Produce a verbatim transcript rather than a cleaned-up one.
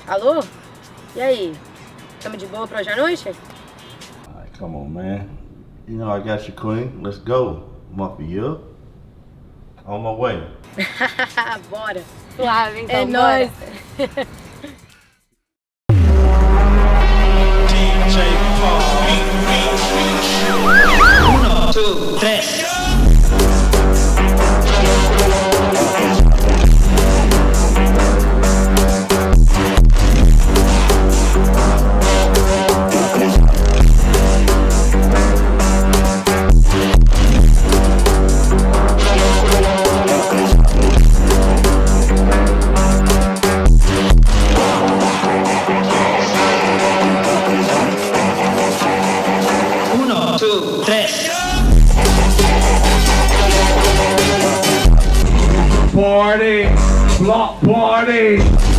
Alô? E aí? Tamo de boa pra hoje à noite? Alright, come on, man. You know I got you, queen. Let's go. Muffy, you? On my way. Bora. Suave, então, É bora. nóis. D J Paul. Uno, two, tres. Two, tres. Party, block party.